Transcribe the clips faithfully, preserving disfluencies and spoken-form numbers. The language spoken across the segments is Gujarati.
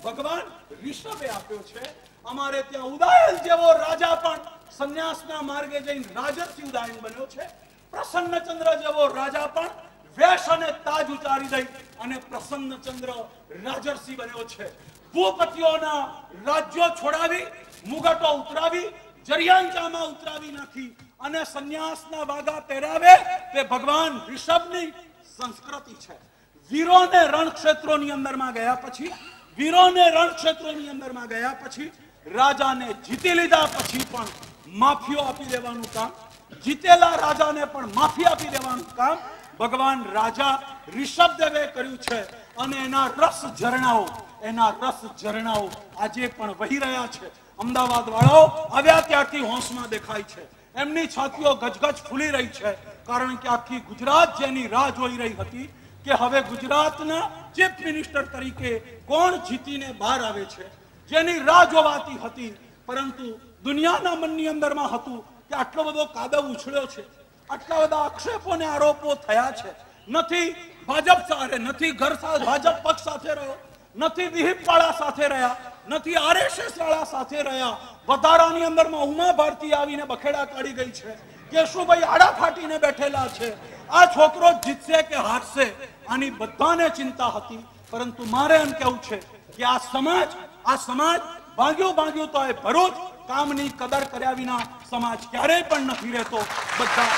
ભગવાન ઋષભે આપ્યો છે। અમારે ત્યાં ઉદાયન જેવો રાજા પણ સંન્યાસના માર્ગે જઈને રાજર્ષિ ઉદાયન બન્યો છે। પ્રસન્નચંદ્ર જેવો રાજા પણ વેશ અને તાજ ઉતારી દઈ અને પ્રસન્નચંદ્ર રાજર્ષિ બન્યો છે। ભૂપતિઓના રાજ્યો છોડાવી, મુગટો ઉતરાવી, જરિયાંચામાં ઉતરાવી નાખી અને સંન્યાસના વાગા પહેરાવે તે ભગવાન ઋષભની સંસ્કૃતિ છે। વીરોને રણક્ષેત્રોની અંદરમાં ગયા પછી વીરોને રણક્ષેત્રોની અંદરમાં ગયા પછી રાજાને જીતી લીધા પછી પણ માફીઓ આપી દેવાનું કામ, જીતેલા રાજાને પણ માફી આપી દેવાનું કામ ભગવાન રાજા ઋષભદેવે કર્યું છે। અને એના રસ ઝરણાઓ એના રસ ઝરણાઓ આજે પણ વહી રહ્યા છે। અમદાવાદ વાળાઓ આવ્યા ત્યારથી હોંશમાં દેખાય છે। એમની છાતીઓ ગજગજ ફૂલી રહી છે, કારણ કે આખી ગુજરાત જેની રાહ જોઈ રહી હતી કે હવે ગુજરાતના ચીફ મિનિસ્ટર તરીકે કોણ જીતીને બહાર આવે છે, જેની રાહ જોવાતી હતી। પરંતુ દુનિયાના મનની અંદરમાં હતું કે આટલો બધો કાદવ ઉછળ્યો છે, આટલા બધા આક્ષેપો ને આરોપો થયા છે। નથી ભાજપ સાથે, નથી ઘર સાથે ભાજપ પક્ષ સાથે રહ્યો, નથી વિહિપ વાળા સાથે રહ્યા, નથી આરએસએસ વાળા સાથે રહ્યા। વધારાની અંદરમાં ઉમા ભારતી આવીને બખેડા કાઢી ગઈ છે। કેશુભાઈ આડા ફાટીને બેઠેલા છે। આ છોકરો જીતશે કે હારશે આની બધાને ચિંતા હતી। પરંતુ મારે એમ કહેવું છે કે આ સમાજ આ સમાજ ભાગ્યું ભાગ્યું તો એ ભરૂચ કામની કદર કર્યા વિના સમાજ ક્યારેય પણ નથી રહેતો। બધા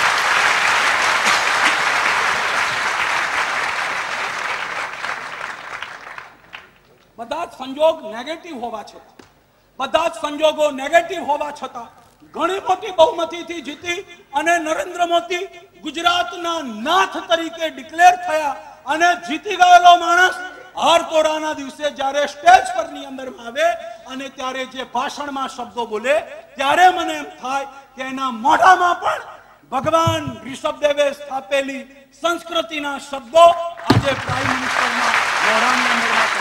બધા જ સંજોગ નેગેટિવ હોવા છતાં બધા જ સંજોગો નેગેટિવ હોવા છતાં ઘણી મોટી બહુમતીથી જીતી અને નરેન્દ્ર મોદી ગુજરાતના નાથ તરીકે ડિક્લેર થયા। અને જીતી ગયેલો માણસ હારતોડાના દિવસે જ્યારે સ્ટેજ પરની અંદર આવે અને ત્યારે જે ભાષણમાં શબ્દો બોલે ત્યારે મને એમ થાય કે એના મોઢામાં પણ ભગવાન ઋષભદેવે સ્થાપેલી સંસ્કૃતિના શબ્દો આજે પ્રાઇમ મિનિસ્ટરના મોઢાની અંદરમાં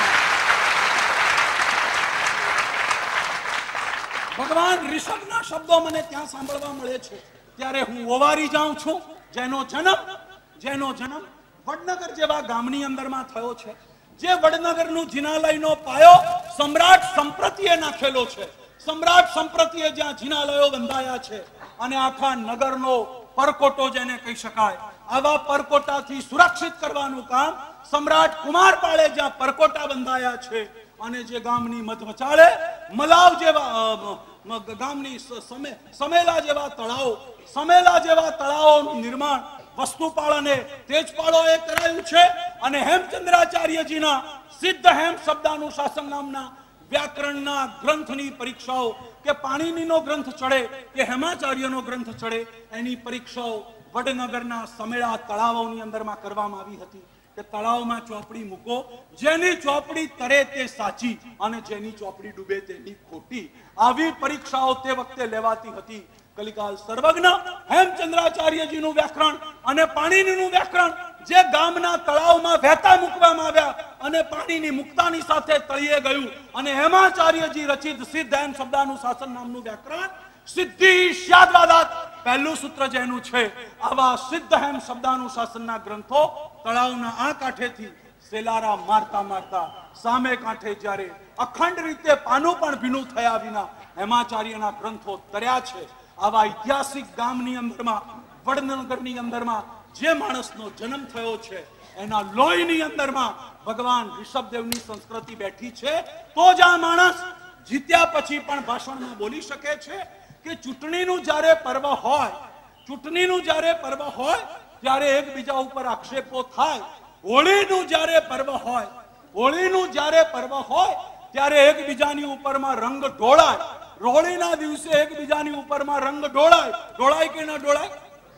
ભગવાન ઋષભના શબ્દો મને ત્યાં સાંભળવા મળે છે ત્યારે હું ઓવારી જાઉં છું। જેનો જન્મ જેનો જન્મ વડનગર જેવા ગામની અંદરમાં થયો છે, જે વડનગરનું જિનાલયનો પાયો સમ્રાટ સંપ્રતિએ નાખેલો છે। સમ્રાટ સંપ્રતિએ જ્યાં જિનાલયો બંધાયા છે અને આખા નગરનો પરકોટો જેને કહી શકાય, આવા પરકોટાથી સુરક્ષિત કરવાનું કામ સમ્રાટ કુમારપાળે જ્યાં પરકોટા બંધાયા છે અને જે ગામની મધવચાળે મલાવ જેવા ગામની સમેલા જેવા તળાવ સમેલા જેવા તળાવોનું નિર્માણ વસ્તુપાળ અને તેજપાળોએ કરાયું છે। અને હેમચંદ્રાચાર્યજીના સિદ્ધ હેમ શબ્દાનુશાસન નામના વ્યાકરણના ગ્રંથની પરીક્ષાઓ કે પાણીનીનો ગ્રંથ ચડે કે હેમાચાર્યનો ગ્રંથ ચડે એની પરીક્ષાઓ વડનગરના સમેળા તળાવોની અંદરમાં કરવામાં આવી હતી કે તળાવમાં ચોપડી મૂકો, જેની ચોપડી તરે તે સાચી અને જેની ચોપડી ડૂબે તેની ખોટી। આવી પરીક્ષાઓ તે વખતે લેવાતી હતી। કલિકાલ સર્વજ્ઞ હેમચંદ્રાચાર્યજીનું વ્યાકરણ અને પાણીનીનું વ્યાકરણ જે ગામના તળાવમાં વહેતા મૂકવામાં આવ્યા અને પાણીની મુક્તાની સાથે તળિયે ગયું અને હેમાચાર્યજી રચિત સિદ્ધ હેમ શબ્દાનુશાસન નામનું વ્યાકરણ સિદ્ધિ યાદવાદાત પહેલું સૂત્ર જેનું છે। આવા સિદ્ધ હેમ શબ્દાનુશાસનના ગ્રંથો તળાવના આ કાંઠેથી સેલારા મારતા મારતા સામે કાંઠે જ્યારે અખંડ રીતે પાનું પણ ભીનું થયા વિના હેમાચાર્યના ગ્રંથો તર્યા છે। આવા ઐતિહાસિક ગામની અંદરમાં વડનગરની અંદરમાં જે માણસનો જન્મ થયો છે એના લોહીની અંદરમાં ભગવાન ઋષભદેવની સંસ્કૃતિ બેઠી છે। તો જ આ માણસ જીત્યા પછી પણ ભાષણમાં બોલી શકે છે કે ચૂંટણીનું જ્યારે પર્વ હોય ચૂંટણીનું જ્યારે પર્વ હોય ત્યારે એકબીજા ઉપર આક્ષેપો થાય। હોળીનું જ્યારે પર્વ હોય હોળીનું જ્યારે પર્વ હોય ત્યારે એકબીજાની ઉપરમાં રંગ ઢોળાય। હોળીના દિવસે એકબીજાની ઉપરમાં રંગ ઢોળાય। ઢોળાય કે ના ઢોળાય?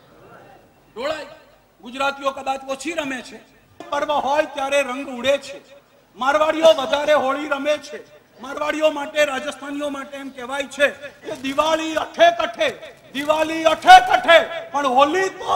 ઢોળાય। ગુજરાતીઓ કદાચ ઓછી રમે છે, પર્વ હોય ત્યારે રંગ ઉડે છે। મારવાડીઓ વધારે હોળી રમે છે। મારવાડીઓ માટે રાજસ્થાનીઓ માટે એમ કહેવાય છે કે દિવાળી અઠે કઠે દિવાળી અઠે કઠે પણ હોલી તો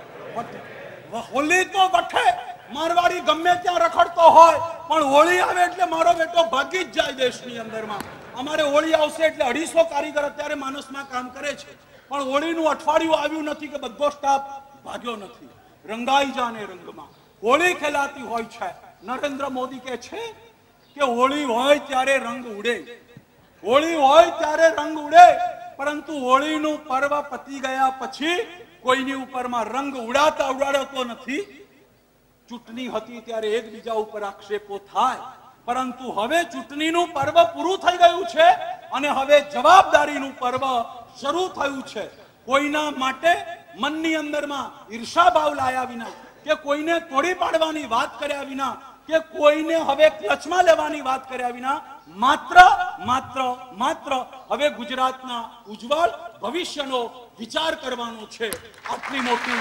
હોલી તો વઠે। મારવાડી ગમે ત્યાં રખડતો હોય પણ હોળી આવે એટલે મારો બેટો ભાગી જ જાય દેશની અંદરમાં। અમારે હોળી આવશે એટલે અઢીસો કારીગર અત્યારે માનસમાં કામ કરે છે પણ હોળીનું અઠવાડિયું આવ્યું નથી કે બધો સ્ટાફ ભાગ્યો નથી। રંગાઈ જાને રંગમાં હોળી ખેલાતી હોય છે। નરેન્દ્ર મોદી કહે છે કે હોળી હોય ત્યારે રંગ ઉડે, હોળી હોય ત્યારે રંગ ઉડે, પરંતુ હોળીનું પર્વ પતી ગયા પછી કોઈની ઉપરમાં રંગ ઉડાતા ઉડાડતો નથી. ચૂંટણી હતી ત્યારે એકબીજા ઉપર આક્ષેપો થાય, પરંતુ હવે ચૂંટણીનું પર્વ પૂરું થઈ ગયું છે અને હવે જવાબદારીનું પર્વ શરૂ થયું છે. કોઈના માટે મનની અંદરમાં ઈર્ષાભાવ લાયા વિના કે કોઈને તોડી પાડવાની વાત કર્યા વિના કે કોઈને હવે ક્લચમાં લેવાની વાત કર્યા વિના માત્ર માત્ર માત્ર હવે ગુજરાતના ઉજ્જવળ ભવિષ્યનો વિચાર કરવાનો છે. આટલી મોટી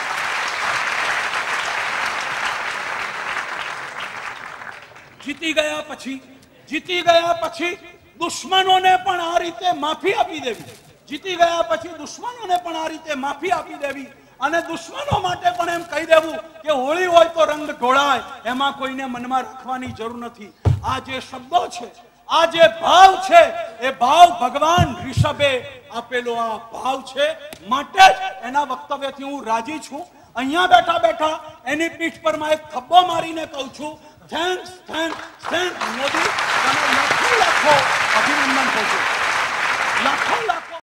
જીતી ગયા પછી જીતી ગયા પછી દુશ્મનોને પણ આ રીતે માફી આપી દેવી, જીતી ગયા પછી દુશ્મનોને પણ આ રીતે માફી આપી દેવી અને દુશ્મનો માટે પણ એમ કહી દેવું કે હોળી હોય તો રંગ ઢોળાય, એમાં કોઈને મનમાં રાખવાની જરૂર નથી. આ જે શબ્દો છે, આ જે ભાવ છે, એ ભાવ ભગવાન ઋષભે આપેલો આ ભાવ છે. માટે જ એના વક્તવ્યથી હું રાજી છું. અહીંયા બેઠા બેઠા એની પીઠ પર માં એક થપ્પો મારીને કહું છું, થેન્ક્સ થેન્ક્સ થેન્ક્સ મોદી, તમે લાખો લાખો અભિનંદન કહું છું, લાખો લાખો